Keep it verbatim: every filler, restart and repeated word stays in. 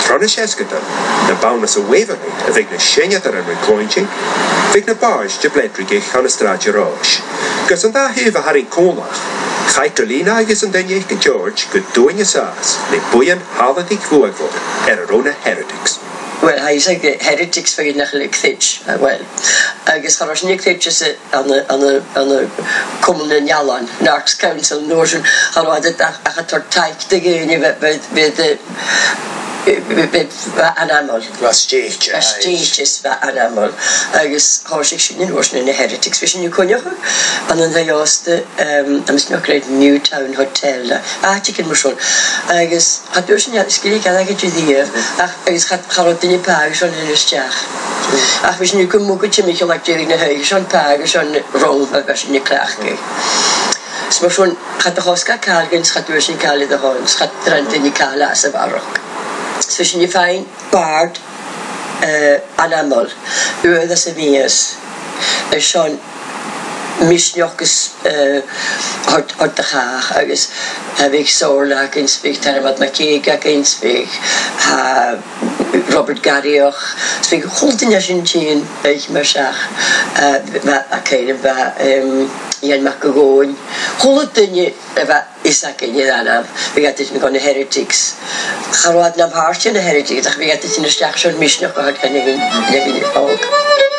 Chronis Esgatan, na Baunas a Waverley, a Vigna Shenyather and Recloinching, Vigna Barge, de Bledrige, Hanastraja Roche. Gus and that Hiva Harry Colach, Chaitrolina is and Daniel George, good doing his ass, Le Buyan Haladik Vuagvod, Erona Heretics. Well, I say heretics for you nachlik thich. Well, I guess Harash Nick Thich is on the on the on the common in Yalan, Narks Council Northern, how I did that I had to take the game with with the animal. Rastige. Rastige is the animal. I guess Harash in Northern in the heretics vision you could and then they asked the um I'm not great Newtown Hotel. Ah, chicken mushroom. I guess had you seen that skill can I get you the I guess had Harald in Pag on in the stach. Ach, we nu kom ook je met like in de huis on Pag on rol was in de klaarke. So schon hat der Oscar Kalgens hat durch in Kale der Holz hat dran in die Kala as barok. So she find bard uh animal. Über das Vies. Es schon Mishnokes hat hat der Haag agus heb ik Sorla in speak daar wat Makega in speak ha Robert Garrioch speak goed in Argentinië weet je maar zeg maar oké ba Jan Macagon goed dinge ba Isaac in Iran we got it met de heretics gaan we naar hartje de heretics we got it in de stad zo'n Mishnok had en even even ook